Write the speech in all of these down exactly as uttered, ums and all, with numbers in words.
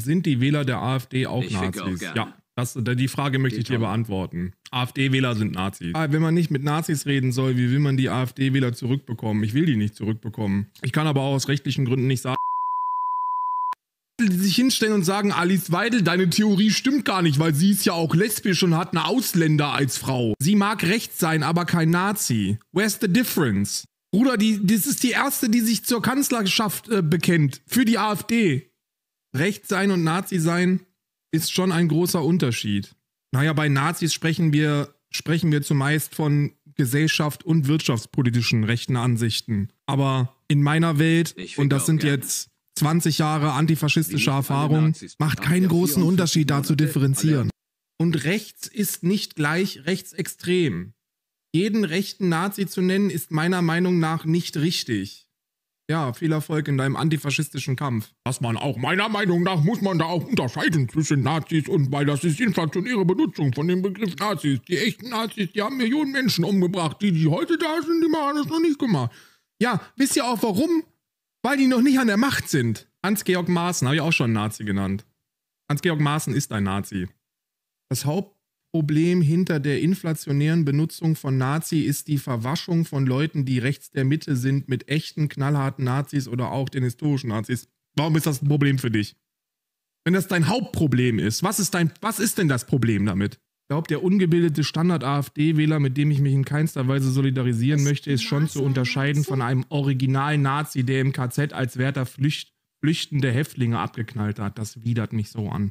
Sind die Wähler der AfD auch Ich Nazis? auch Ja, das, die Frage möchte ich dir beantworten. AfD-Wähler sind Nazis. Wenn man nicht mit Nazis reden soll, wie will man die AfD-Wähler zurückbekommen? Ich will die nicht zurückbekommen. Ich kann aber auch aus rechtlichen Gründen nicht sagen, die sich hinstellen und sagen, Alice Weidel, deine Theorie stimmt gar nicht, weil sie ist ja auch lesbisch und hat eine Ausländer als Frau. Sie mag rechts sein, aber kein Nazi. Where's the difference? Bruder, die, das ist die erste, die sich zur Kanzlerschaft äh, bekennt. Für die AfD. Rechts sein und Nazi sein ist schon ein großer Unterschied. Naja, bei Nazis sprechen wir, sprechen wir zumeist von Gesellschaft- und wirtschaftspolitischen rechten Ansichten. Aber in meiner Welt, und das sind gerne. jetzt zwanzig Jahre antifaschistische Erfahrung, macht keinen großen Unterschied, da zu differenzieren. Und rechts ist nicht gleich rechtsextrem. Jeden rechten Nazi zu nennen, ist meiner Meinung nach nicht richtig. Ja, viel Erfolg in deinem antifaschistischen Kampf. Was man auch, meiner Meinung nach, muss man da auch unterscheiden zwischen Nazis und, weil das ist inflationäre Benutzung von dem Begriff Nazis. Die echten Nazis, die haben Millionen Menschen umgebracht. Die, die heute da sind, die haben das noch nicht gemacht. Ja, wisst ihr auch warum? Weil die noch nicht an der Macht sind. Hans-Georg Maaßen, habe ich auch schon Nazi genannt. Hans-Georg Maaßen ist ein Nazi. Das Hauptproblem hinter der inflationären Benutzung von Nazi ist die Verwaschung von Leuten, die rechts der Mitte sind, mit echten, knallharten Nazis oder auch den historischen Nazis. Warum ist das ein Problem für dich? Wenn das dein Hauptproblem ist, was ist, dein, was ist denn das Problem damit? Ich glaube, der ungebildete Standard-AfD-Wähler, mit dem ich mich in keinster Weise solidarisieren möchte, ist schon zu unterscheiden von einem Original-Nazi, der im K Z als Wärter Flücht, flüchtende Häftlinge abgeknallt hat. Das widert mich so an.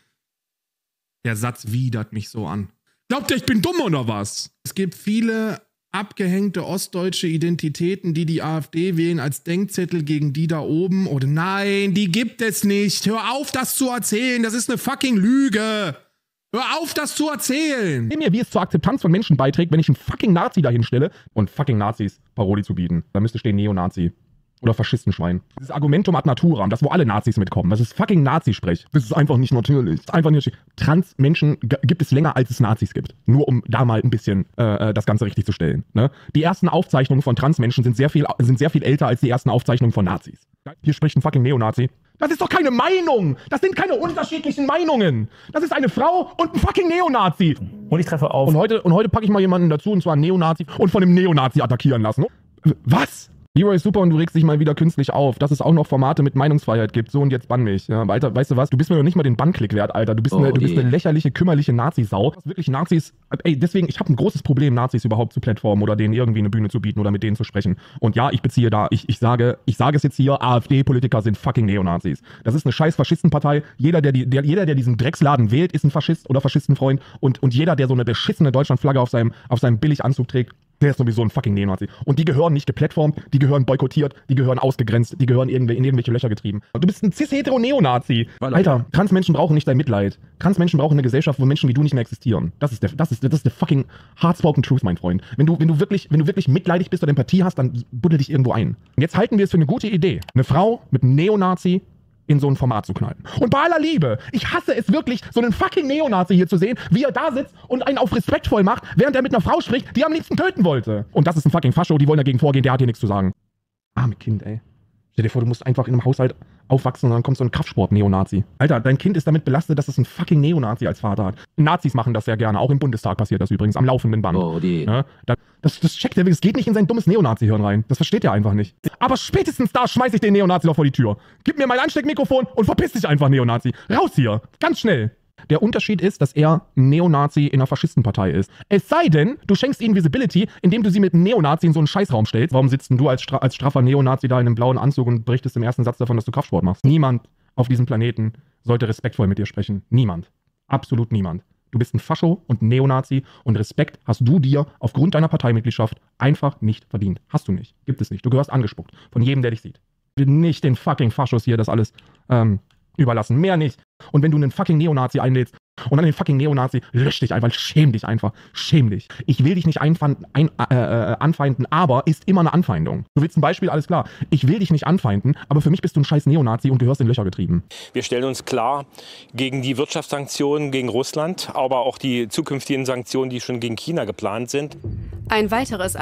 Der Satz widert mich so an. Glaubt ihr, ich bin dumm oder was? Es gibt viele abgehängte ostdeutsche Identitäten, die die AfD wählen als Denkzettel gegen die da oben. Oder nein, die gibt es nicht. Hör auf, das zu erzählen. Das ist eine fucking Lüge. Hör auf, das zu erzählen! Mir, wie es zur Akzeptanz von Menschen beiträgt, wenn ich einen fucking Nazi dahin stelle und fucking Nazis Paroli zu bieten. Da müsste stehen Neonazi. Oder Faschistenschwein. Dieses Argumentum ad naturam, das wo alle Nazis mitkommen. Das ist fucking Nazi-Sprech. Das ist einfach nicht natürlich. Das ist einfach nicht. Trans-Menschen gibt es länger, als es Nazis gibt. Nur um da mal ein bisschen äh, das Ganze richtig zu stellen. Ne? Die ersten Aufzeichnungen von Trans-Menschen sind sehr viel, sind sehr viel älter als die ersten Aufzeichnungen von Nazis. Hier spricht ein fucking Neonazi. Das ist doch keine Meinung! Das sind keine unterschiedlichen Meinungen! Das ist eine Frau und ein fucking Neonazi! Und ich treffe auf. Und heute, und heute packe ich mal jemanden dazu, und zwar einen Neonazi, und von einem Neonazi attackieren lassen. Was? Leroy ist super und du regst dich mal wieder künstlich auf, dass es auch noch Formate mit Meinungsfreiheit gibt. So, und jetzt bann mich. Ja, Alter, weißt du was? Du bist mir noch nicht mal den Bannklick wert, Alter. Du bist, oh, eine, du bist eine lächerliche, kümmerliche Nazi-Sau. Wirklich Nazis. Ey, deswegen, ich habe ein großes Problem, Nazis überhaupt zu plattformen oder denen irgendwie eine Bühne zu bieten oder mit denen zu sprechen. Und ja, ich beziehe da, ich, ich sage, ich sage es jetzt hier, AfD-Politiker sind fucking Neonazis. Das ist eine scheiß Faschistenpartei. Jeder, der, die, der, jeder, der diesen Drecksladen wählt, ist ein Faschist oder Faschistenfreund. Und, und jeder, der so eine beschissene Deutschlandflagge auf seinem, auf seinem Billiganzug trägt, der ist sowieso ein fucking Neonazi. Und die gehören nicht geplatformt, die gehören boykottiert, die gehören ausgegrenzt, die gehören in irgendwelche Löcher getrieben. Du bist ein cis-hetero-Neonazi. Alter, Transmenschen brauchen nicht dein Mitleid. Transmenschen brauchen eine Gesellschaft, wo Menschen wie du nicht mehr existieren. Das ist der, das ist, das ist der fucking heartspoken truth, mein Freund. Wenn du, wenn du wirklich, wenn du wirklich mitleidig bist oder Empathie hast, dann buddel dich irgendwo ein. Und jetzt halten wir es für eine gute Idee, eine Frau mit einem Neonazi in so ein Format zu knallen. Und bei aller Liebe, ich hasse es wirklich, so einen fucking Neonazi hier zu sehen, wie er da sitzt und einen auf respektvoll macht, während er mit einer Frau spricht, die er am liebsten töten wollte. Und das ist ein fucking Fascho, die wollen dagegen vorgehen, der hat hier nichts zu sagen. Arme Kind, ey. Stell dir vor, du musst einfach in einem Haushalt aufwachsen und dann kommt so ein Kraftsport-Neonazi. Alter, dein Kind ist damit belastet, dass es einen fucking Neonazi als Vater hat. Nazis machen das sehr gerne, auch im Bundestag passiert das übrigens, am laufenden Band. Oh, die. Ja, das, das checkt er, es geht nicht in sein dummes Neonazi-Hirn rein. Das versteht er einfach nicht. Aber spätestens da schmeiß ich den Neonazi doch vor die Tür. Gib mir mein Ansteckmikrofon und verpiss dich einfach, Neonazi. Raus hier. Ganz schnell. Der Unterschied ist, dass er ein Neonazi in einer Faschistenpartei ist. Es sei denn, du schenkst ihnen Visibility, indem du sie mit einem Neonazi in so einen Scheißraum stellst. Warum sitzt denn du als, stra als straffer Neonazi da in einem blauen Anzug und berichtest im ersten Satz davon, dass du Kraftsport machst? Niemand auf diesem Planeten sollte respektvoll mit dir sprechen. Niemand. Absolut niemand. Du bist ein Fascho und ein Neonazi und Respekt hast du dir aufgrund deiner Parteimitgliedschaft einfach nicht verdient. Hast du nicht. Gibt es nicht. Du gehörst angespuckt. Von jedem, der dich sieht. Nicht den fucking Faschos hier das alles ähm, überlassen. Mehr nicht. Und wenn du einen fucking Neonazi einlädst und dann den fucking Neonazi, lösch dich einfach, schäm dich einfach, schäm dich. Ich will dich nicht einfanden, ein, äh, äh, anfeinden, aber ist immer eine Anfeindung. Du willst ein Beispiel, alles klar. Ich will dich nicht anfeinden, aber für mich bist du ein scheiß Neonazi und gehörst in Löcher getrieben. Wir stellen uns klar gegen die Wirtschaftssanktionen gegen Russland, aber auch die zukünftigen Sanktionen, die schon gegen China geplant sind. Ein weiteres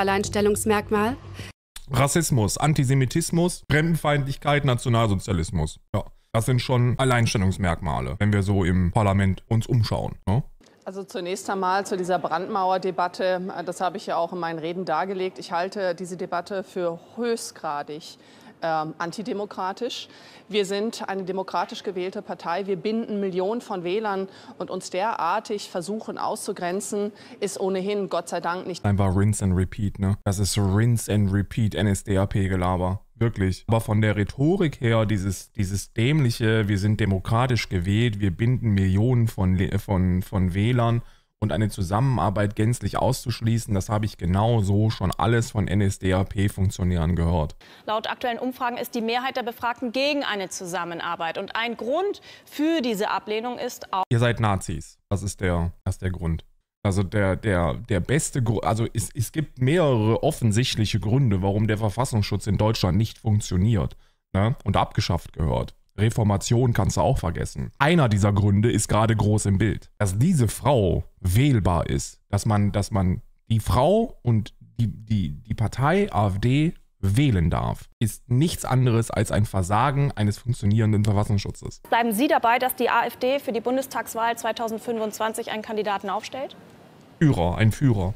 Alleinstellungsmerkmal: Rassismus, Antisemitismus, Fremdenfeindlichkeit, Nationalsozialismus. Ja. Das sind schon Alleinstellungsmerkmale, wenn wir so im Parlament uns umschauen. Ne? Also zunächst einmal zu dieser Brandmauerdebatte. Das habe ich ja auch in meinen Reden dargelegt. Ich halte diese Debatte für höchstgradig ähm, antidemokratisch. Wir sind eine demokratisch gewählte Partei. Wir binden Millionen von Wählern und uns derartig versuchen auszugrenzen, ist ohnehin Gott sei Dank nicht. Einfach Rinse and Repeat, ne? Das ist so Rinse and Repeat N S D A P-Gelaber. Wirklich. Aber von der Rhetorik her, dieses, dieses dämliche, wir sind demokratisch gewählt, wir binden Millionen von, von, von Wählern und eine Zusammenarbeit gänzlich auszuschließen, das habe ich genau so schon alles von N S D A P-Funktionären gehört. Laut aktuellen Umfragen ist die Mehrheit der Befragten gegen eine Zusammenarbeit. Und ein Grund für diese Ablehnung ist auch... Ihr seid Nazis. Das ist der, das ist der Grund. Also der, der, der beste Grund, also es, es gibt mehrere offensichtliche Gründe, warum der Verfassungsschutz in Deutschland nicht funktioniert, ne? Und abgeschafft gehört. Reformation kannst du auch vergessen. Einer dieser Gründe ist gerade groß im Bild. Dass diese Frau wählbar ist, dass man, dass man die Frau und die, die, die Partei AfD wählen darf, ist nichts anderes als ein Versagen eines funktionierenden Verfassungsschutzes. Bleiben Sie dabei, dass die AfD für die Bundestagswahl zweitausendfünfundzwanzig einen Kandidaten aufstellt? Führer, ein Führer.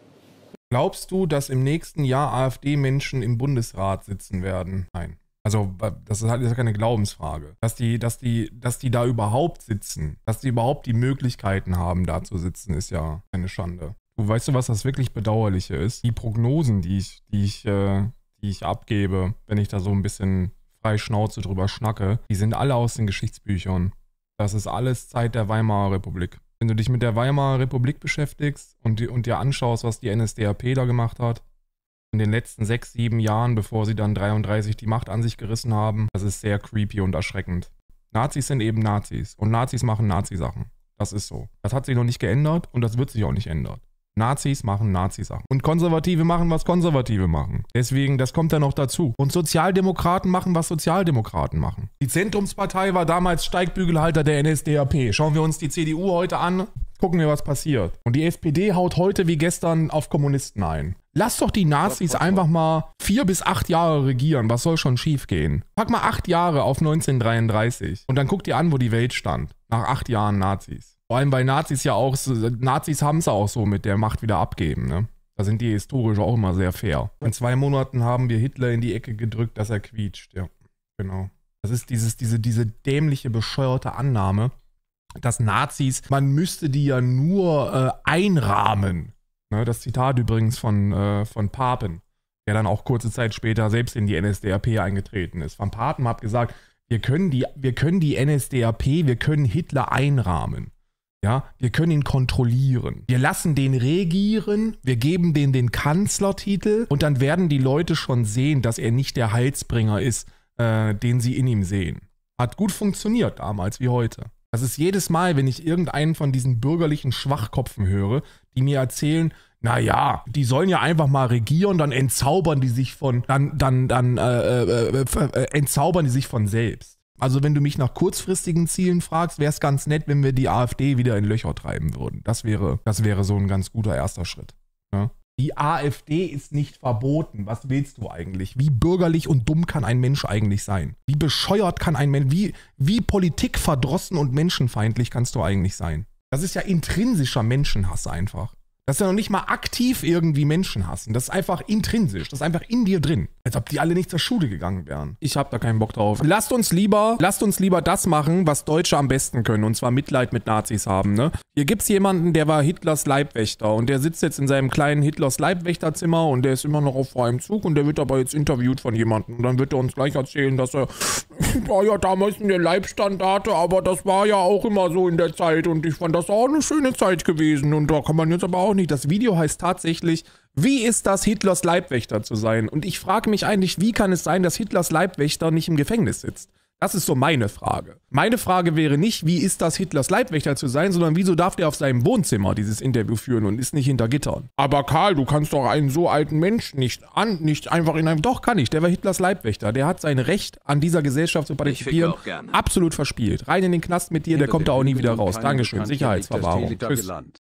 Glaubst du, dass im nächsten Jahr AfD-Menschen im Bundesrat sitzen werden? Nein. Also, das ist halt das ist keine Glaubensfrage. Dass die, dass, die, dass die da überhaupt sitzen, dass die überhaupt die Möglichkeiten haben, da zu sitzen, ist ja eine Schande. Du weißt du, was das wirklich Bedauerliche ist? Die Prognosen, die ich, die ich, äh, die ich abgebe, wenn ich da so ein bisschen frei Schnauze drüber schnacke, die sind alle aus den Geschichtsbüchern. Das ist alles Zeit der Weimarer Republik. Wenn du dich mit der Weimarer Republik beschäftigst und, die, und dir anschaust, was die N S D A P da gemacht hat, in den letzten sechs, sieben Jahren, bevor sie dann dreiunddreißig die Macht an sich gerissen haben, das ist sehr creepy und erschreckend. Nazis sind eben Nazis und Nazis machen Nazi-Sachen. Das ist so. Das hat sich noch nicht geändert und das wird sich auch nicht ändern. Nazis machen Nazi-Sachen. Und Konservative machen, was Konservative machen. Deswegen, das kommt ja noch dazu. Und Sozialdemokraten machen, was Sozialdemokraten machen. Die Zentrumspartei war damals Steigbügelhalter der N S D A P. Schauen wir uns die C D U heute an, gucken wir, was passiert. Und die S P D haut heute wie gestern auf Kommunisten ein. Lass doch die Nazis einfach mal vier bis acht Jahre regieren. Was soll schon schief gehen? Pack mal acht Jahre auf neunzehnhundertdreiunddreißig. Und dann guck dir an, wo die Welt stand. Nach acht Jahren Nazis. Vor allem, weil Nazis ja auch, Nazis haben es auch so mit der Macht wieder abgeben, ne? Da sind die historisch auch immer sehr fair. In zwei Monaten haben wir Hitler in die Ecke gedrückt, dass er quietscht, ja. Genau. Das ist dieses, diese, diese dämliche, bescheuerte Annahme, dass Nazis, man müsste die ja nur äh, einrahmen. Ne, das Zitat übrigens von, äh, von Papen, der dann auch kurze Zeit später selbst in die N S D A P eingetreten ist. Van Papen hat gesagt, wir können, die, wir können die N S D A P, wir können Hitler einrahmen. Ja, wir können ihn kontrollieren. Wir lassen den regieren, wir geben denen den Kanzlertitel und dann werden die Leute schon sehen, dass er nicht der Heilsbringer ist, äh, den sie in ihm sehen. Hat gut funktioniert damals wie heute. Das ist jedes Mal, wenn ich irgendeinen von diesen bürgerlichen Schwachkopfen höre, die mir erzählen, naja, die sollen ja einfach mal regieren, dann entzaubern die sich von, dann, dann, dann äh, äh, äh, entzaubern die sich von selbst. Also wenn du mich nach kurzfristigen Zielen fragst, wäre es ganz nett, wenn wir die AfD wieder in Löcher treiben würden. Das wäre, das wäre so ein ganz guter erster Schritt. Ja? Die AfD ist nicht verboten. Was willst du eigentlich? Wie bürgerlich und dumm kann ein Mensch eigentlich sein? Wie bescheuert kann ein Mensch, wie, wie politikverdrossen und menschenfeindlich kannst du eigentlich sein? Das ist ja intrinsischer Menschenhass einfach. Das ist ja noch nicht mal aktiv irgendwie Menschen hassen. Das ist einfach intrinsisch. Das ist einfach in dir drin. Als ob die alle nicht zur Schule gegangen wären. Ich hab da keinen Bock drauf. Lasst uns lieber, lasst uns lieber das machen, was Deutsche am besten können. Und zwar Mitleid mit Nazis haben, ne? Hier gibt's jemanden, der war Hitlers Leibwächter. Und der sitzt jetzt in seinem kleinen Hitlers Leibwächterzimmer und der ist immer noch auf freiem Zug und der wird aber jetzt interviewt von jemandem. Und dann wird er uns gleich erzählen, dass er, war ja damals in der Leibstandarte, aber das war ja auch immer so in der Zeit. Und ich fand das auch eine schöne Zeit gewesen. Und da kann man jetzt aber auch nicht. Das Video heißt tatsächlich, wie ist das, Hitlers Leibwächter zu sein? Und ich frage mich eigentlich, wie kann es sein, dass Hitlers Leibwächter nicht im Gefängnis sitzt? Das ist so meine Frage. Meine Frage wäre nicht, wie ist das, Hitlers Leibwächter zu sein, sondern wieso darf der auf seinem Wohnzimmer dieses Interview führen und ist nicht hinter Gittern? Aber Karl, du kannst doch einen so alten Menschen nicht, an, nicht einfach in einem... Doch, kann ich. Der war Hitlers Leibwächter. Der hat sein Recht, an dieser Gesellschaft zu partizipieren, absolut verspielt. Rein in den Knast mit dir, der kommt da auch nie wieder raus. Dankeschön. Sicherheitsverwahrung. Tschüss.